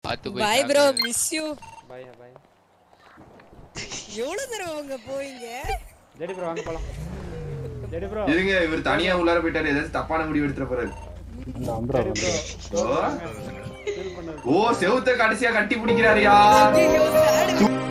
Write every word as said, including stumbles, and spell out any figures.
பாத்து போய் bye bro miss you bye bye எவ்வளவு தடவை அங்க போவீங்க ஜெடி ப்ரோ வாங்க போலாம் ஜெடி ப்ரோ இருங்க இவர் தனியா உள்ளார போயிட்டாரு ஏதாவது தப்பான முடிவு எடுத்துற போறாரு ஓ செவுத்த கடைசியா கட்டி பிடிக்கிறாரு யார்